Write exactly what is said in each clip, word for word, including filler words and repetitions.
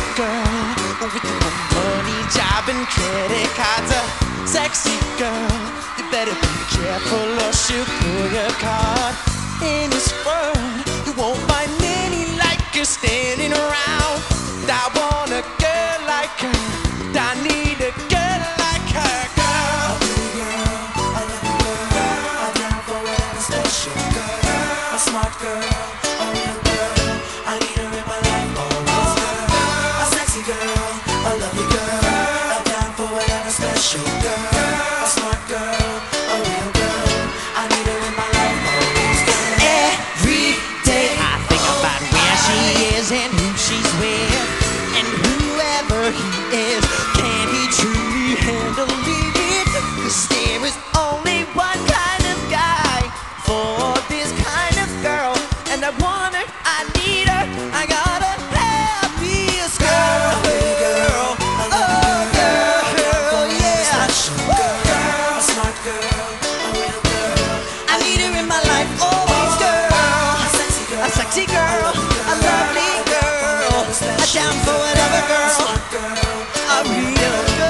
girl with the money, job, and credit cards. A sexy girl, you better be careful or she'll pull your card. In this world, you won't find many like her standing around. I want a girl like her, I need a girl like her, girl. A pretty girl, a lovely girl, I'm down for whatever special girl. A smart girl, a real girl, I need her in my life always, girl. A sexy girl, a lovely girl, I'm down for whatever special girl. A smart girl, a real girl, I need her in my life always, girl. Every day I think about where she is and who she's with, and whoever he is, can he truly handle it? 'Cause there is only one kind of guy for this kind of girl, and I want her, I need her, I gotta have this girl. Girl, a lovely girl, girl, yeah. special girl, a smart girl, a real girl, I need her in my life always, girl. a sexy girl, A sexy girl, a lovely girl, a down for whatever girl, smart girl, a real girl.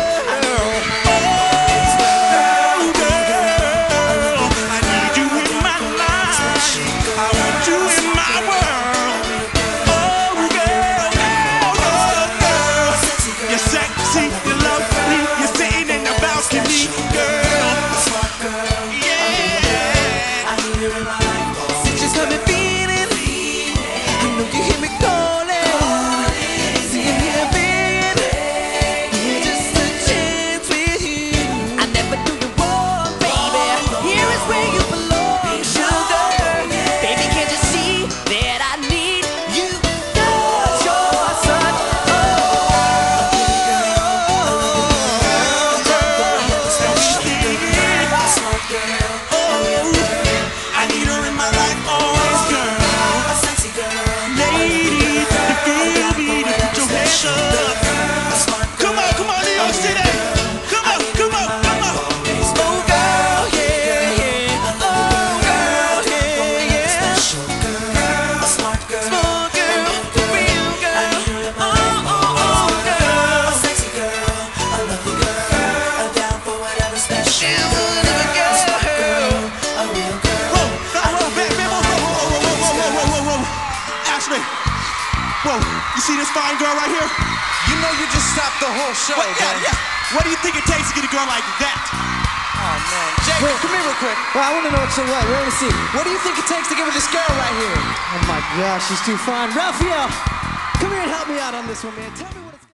Whoa, you see this fine girl right here? You know you just stopped the whole show, What, yeah, man. yeah. What do you think it takes to get a girl like that? Oh, man. Jacob, come here real quick. Well, I want to know what you want. We're going to see. What do you think it takes to get with this girl right here? Oh my gosh, she's too fine. Raphael, come here and help me out on this one, man. Tell me what it's